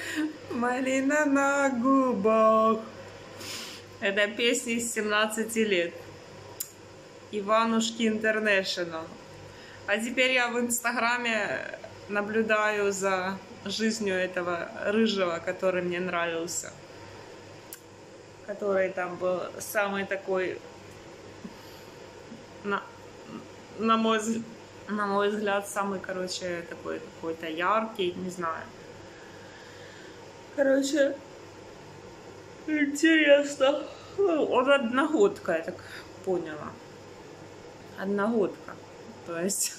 Малина на губах. Это песня из 17 лет. Иванушки Интернешнл. А теперь я в Инстаграме наблюдаю за жизнью этого рыжего, который мне нравился. Который там был самый такой, на мой взгляд, самый, короче, такой какой-то яркий, не знаю. Короче, интересно. Он одногодка, я так поняла. Одногодка. То есть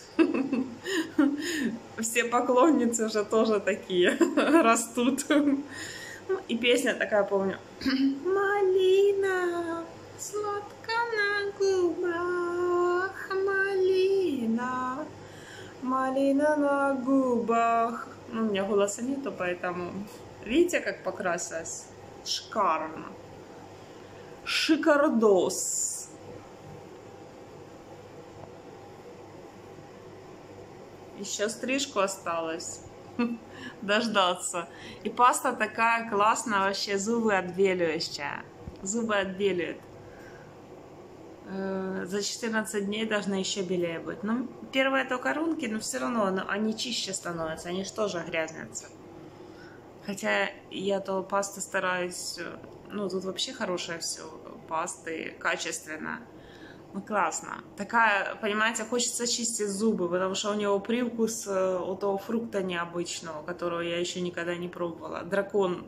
все поклонницы уже тоже такие растут. И песня такая, помню. Малина, сладко на губах, малина, малина на губах. Ну, у меня голоса нету, поэтому... Видите, как покрасилась? Шикарно. Шикардос. Еще стрижку осталось. Дождаться. И паста такая классная, вообще зубы отбеливающая. Зубы отбеливает. За 14 дней должны еще белее быть. Ну, первые только рунки, но все равно они чище становятся. Они же тоже грязнятся. Хотя я то пасту стараюсь... Ну, тут вообще хорошее все. Пасты, качественно. Ну, классно. Такая, понимаете, хочется чистить зубы, потому что у него привкус у того фрукта необычного, которого я еще никогда не пробовала. Дракон.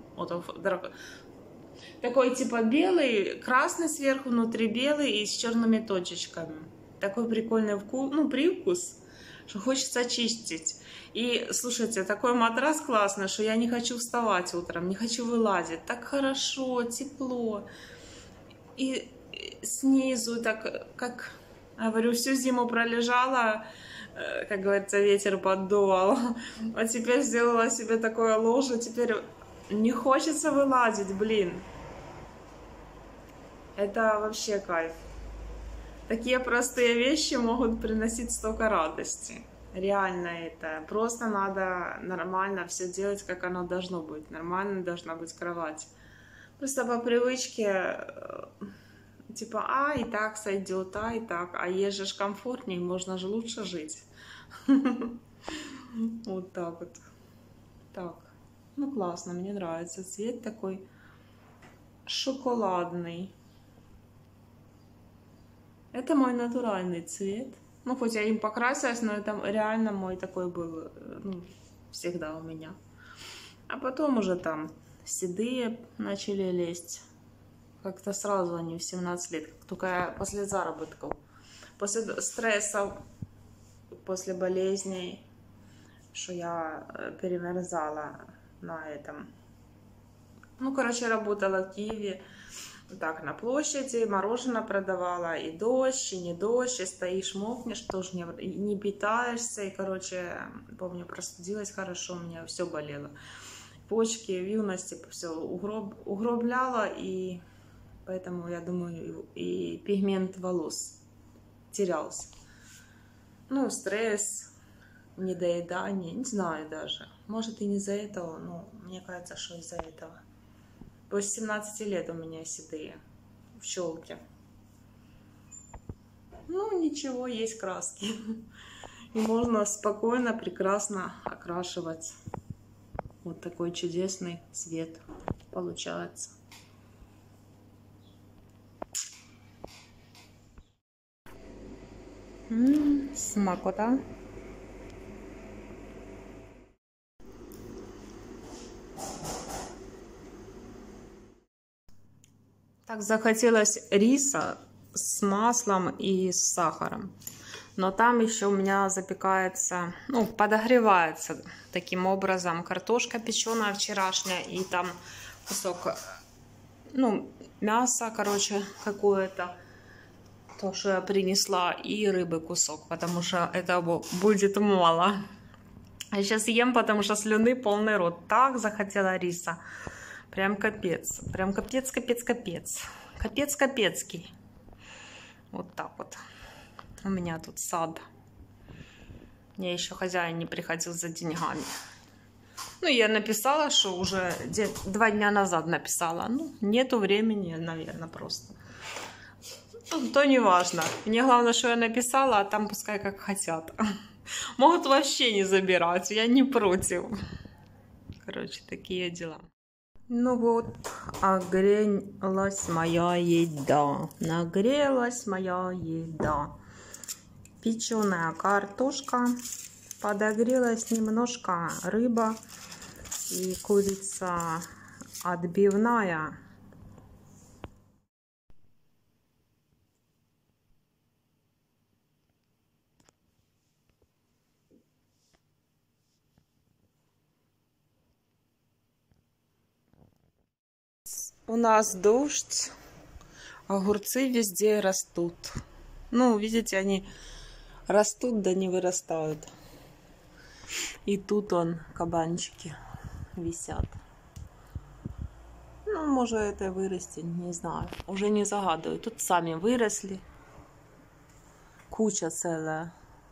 Такой типа белый, красный сверху, внутри белый и с черными точечками. Такой прикольный вкус, ну, привкус, что хочется чистить. И, слушайте, такой матрас классный, что я не хочу вставать утром, не хочу вылазить. Так хорошо, тепло. И снизу, так, как, говорю, всю зиму пролежала, как говорится, ветер поддувал. А теперь сделала себе такое ложе, теперь не хочется вылазить, блин. Это вообще кайф. Такие простые вещи могут приносить столько радости. Реально это. Просто надо нормально все делать, как оно должно быть. Нормально должна быть кровать. Просто по привычке, типа, и так сойдет, и так. А есть же комфортнее, можно же лучше жить. Вот так вот. Так. Ну, классно, мне нравится. Цвет такой шоколадный. Это мой натуральный цвет. Ну, хоть я им покрасилась, но это реально мой такой был, ну, всегда у меня. А потом уже там седые начали лезть. Как-то сразу они в 17 лет. Только я после заработков, после стрессов, после болезней, что я перемерзала на этом. Ну, короче, работала в Киеве. Так, на площади, мороженое продавала, и дождь, и не дождь, и стоишь, мокнешь, тоже не питаешься, и, короче, помню, простудилась хорошо, у меня все болело, почки, в юности все угробляла, и поэтому, я думаю, и пигмент волос терялся. Ну, стресс, недоедание, не знаю даже, может и не из-за этого, но мне кажется, что из-за этого. После 17 лет у меня седые в челке. Ну, ничего, есть краски. И можно спокойно, прекрасно окрашивать. Вот такой чудесный цвет получается. Смакота. Так захотелось риса с маслом и с сахаром. Но там еще у меня запекается, ну, подогревается таким образом картошка печеная вчерашняя. И там кусок, ну, мяса, короче, какое-то. То, что я принесла. И рыбы кусок, потому что этого будет мало. А сейчас ем, потому что слюны полный рот. Так захотела риса. Прям капец. Прям капец, капец, капец. Капец, капецкий. Вот так вот. У меня тут сад. Мне еще хозяин не приходил за деньгами. Ну, я написала, что уже 2 дня назад написала. Ну, нету времени, наверное, просто. Ну, то не важно. Мне главное, что я написала, а там пускай как хотят. Могут вообще не забирать, я не против. Короче, такие дела. Ну вот, огрелась моя еда. Нагрелась моя еда. Печеная картошка. Подогрелась немножко рыба и курица отбивная. У нас дождь, огурцы везде растут. Ну, видите, они растут, да не вырастают. И тут кабанчики висят. Ну, может, это вырасти, не знаю. Уже не загадываю. Тут сами выросли. Куча целая.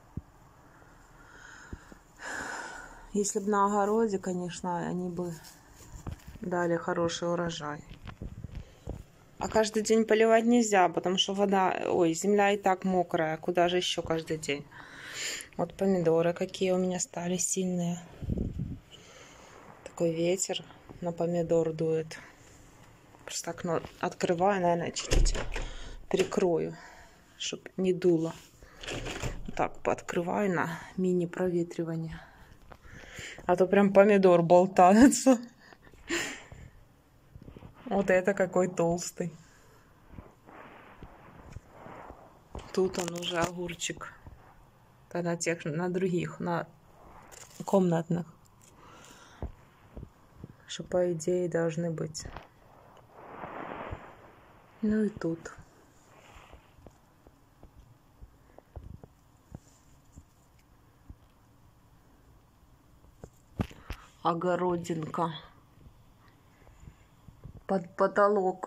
Если бы на огороде, конечно, они бы дали хороший урожай. А каждый день поливать нельзя, потому что земля и так мокрая. Куда же еще каждый день? Вот помидоры какие у меня стали сильные. Такой ветер на помидор дует. Просто окно открываю, наверное, чуть-чуть прикрою, чтобы не дуло. Так, пооткрываю на мини-проветривание. А то прям помидор болтается. Вот это какой толстый. Тут он уже огурчик. На других, на комнатных. Что по идее должны быть. Ну и тут. Огородинка. Под потолок.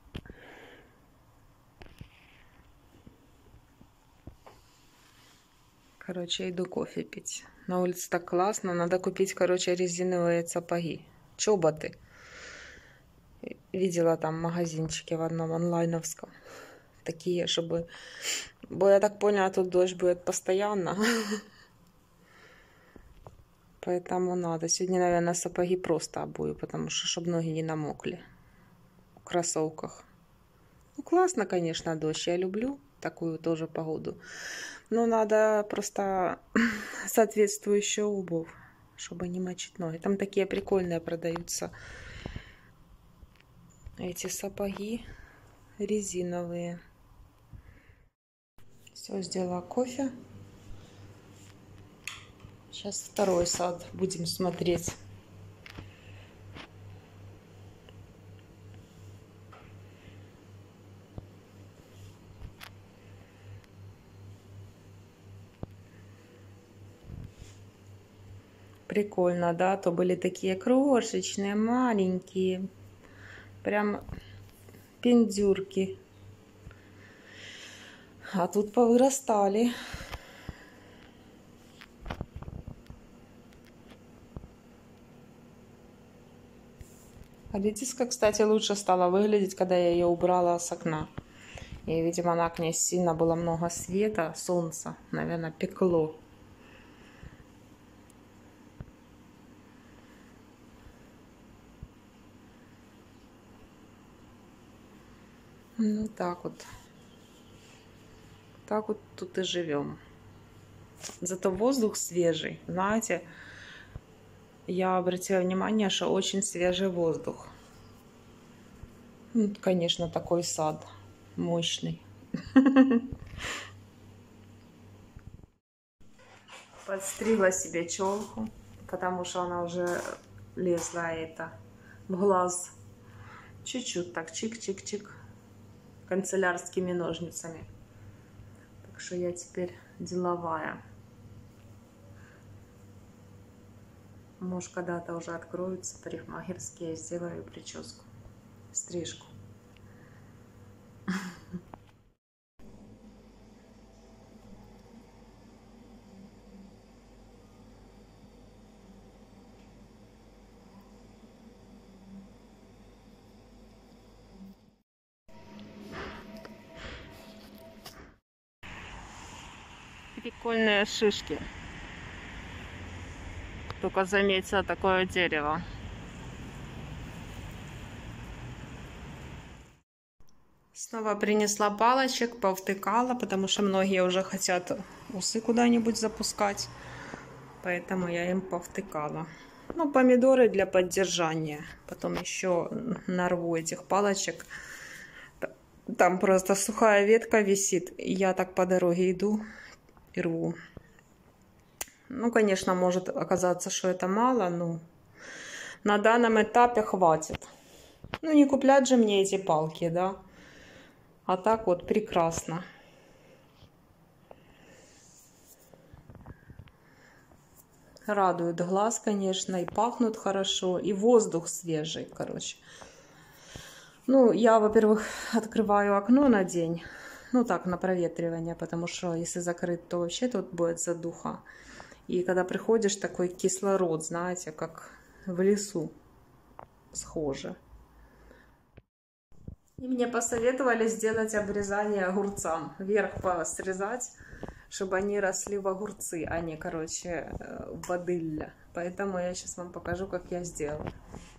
Короче, иду кофе пить. На улице так классно. Надо купить, короче, резиновые сапоги. Чоботы. Видела там в магазинчике в одном онлайновском. Такие, чтобы... Бо я так поняла, тут дождь будет постоянно. Поэтому надо. Сегодня, наверное, сапоги просто обую, потому что, чтобы ноги не намокли. В кроссовках. Ну, классно, конечно, дождь. Я люблю такую тоже погоду. Но надо просто соответствующую обувь, чтобы не мочить ноги. Там такие прикольные продаются. Эти сапоги резиновые. Все, сделала кофе. Сейчас второй сад будем смотреть. Прикольно, да? То были такие крошечные, маленькие. Прям пиндюрки. А тут повырастали. А редиска, кстати, лучше стала выглядеть, когда я ее убрала с окна. И, видимо, на окне сильно было много света, солнца. Наверное, пекло. Ну, так вот. Так вот тут и живем. Зато воздух свежий. Знаете, я обратила внимание, что очень свежий воздух. Ну, конечно, такой сад мощный. Подстригла себе челку, потому что она уже лезла в глаз. Чуть-чуть так, чик-чик-чик, канцелярскими ножницами. Так что я теперь деловая. Может, когда-то уже откроются парикмахерские, я сделаю прическу, стрижку. Прикольные шишки. Только заметила такое дерево. Снова принесла палочек, повтыкала, потому что многие уже хотят усы куда-нибудь запускать. Поэтому я им повтыкала. Ну, помидоры для поддержания. Потом еще нарву этих палочек. Там просто сухая ветка висит. И я так по дороге иду и рву. Ну, конечно, может оказаться, что это мало, но на данном этапе хватит. Ну, не куплять же мне эти палки, да? А так вот прекрасно. Радует глаз, конечно, и пахнут хорошо, и воздух свежий, короче. Ну, я, во-первых, открываю окно на день. Ну, так, на проветривание, потому что если закрыть, то вообще тут будет задуха. И когда приходишь, такой кислород, знаете, как в лесу, схоже. И мне посоветовали сделать обрезание огурцам. Вверх посрезать, чтобы они росли в огурцы, а не, короче, в бадылля. Поэтому я сейчас вам покажу, как я сделала.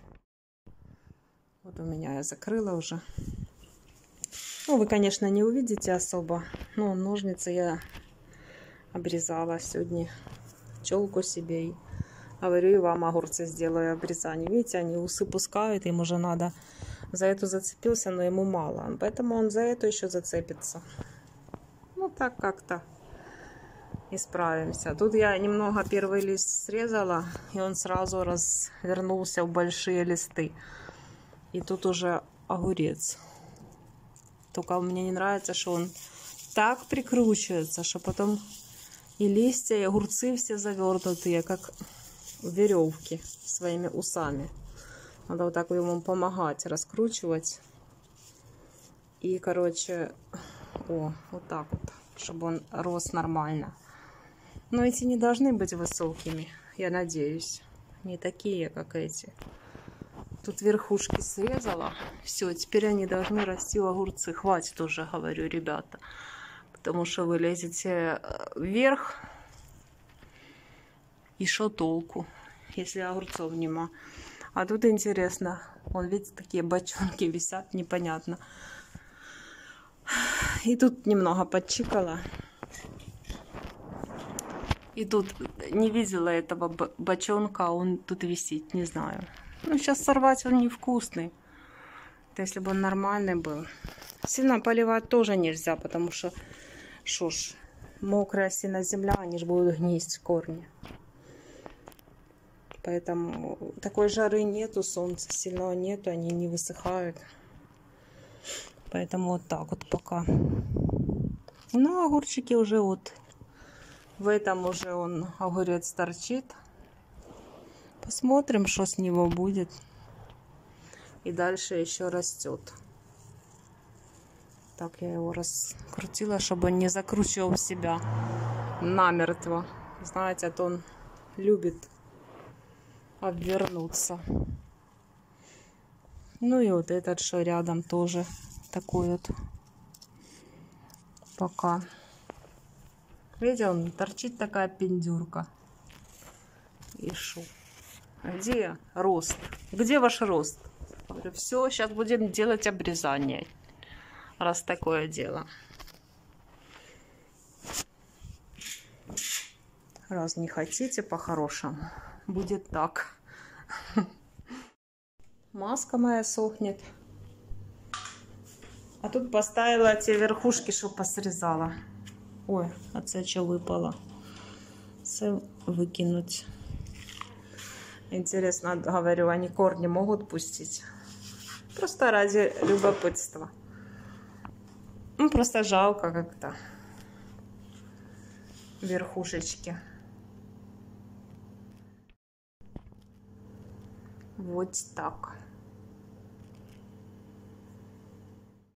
Вот у меня я закрыла уже. Ну, вы, конечно, не увидите особо. Но ножницы я обрезала сегодня. Челку себе. И говорю, и вам огурцы сделаю обрезание. Видите, они усы пускают, им уже надо. За эту зацепился, но ему мало. Поэтому он за эту еще зацепится. Ну, так как-то исправимся. Тут я немного первый лист срезала, и он сразу развернулся в большие листы. И тут уже огурец. Только мне не нравится, что он так прикручивается, что потом и листья, и огурцы все завернутые, как веревки своими усами. Надо вот так ему помогать, раскручивать. И, короче, вот так вот, чтобы он рос нормально. Но эти не должны быть высокими, я надеюсь. Не такие, как эти. Тут верхушки срезала. Все, теперь они должны расти в огурцы. Хватит уже, говорю, ребята. Потому что вы лезете вверх. И шо толку, если огурцов нема. А тут интересно. Вон, видите, такие бочонки висят, непонятно. И тут немного подчикала. И тут не видела этого бочонка, он тут висит, не знаю. Ну, сейчас сорвать он невкусный. Это если бы он нормальный был. Сильно поливать тоже нельзя, потому что, шо ж, мокрая сильно земля, они же будут гнить корни. Поэтому такой жары нету, солнца сильного нету, они не высыхают. Поэтому вот так вот пока. Ну, огурчики уже вот. В этом уже он, огурец, торчит. Посмотрим, что с него будет. И дальше еще растет. Так я его раскрутила, чтобы он не закручивал себя намертво. Знаете, а то он любит обвернуться. Ну и вот этот, что рядом, тоже такой вот. Пока. Видите, он торчит, такая пиндюрка. И шо? Где рост? Где ваш рост? Говорю, все, сейчас будем делать обрезание. Раз такое дело. Раз не хотите по-хорошему, будет так. Маска моя сохнет. А тут поставила те верхушки, что посрезала. Ой, а це что выпало? Все выкинуть. Интересно, говорю, они корни могут пустить? Просто ради любопытства. Ну, просто жалко как-то. Верхушечки. Вот так.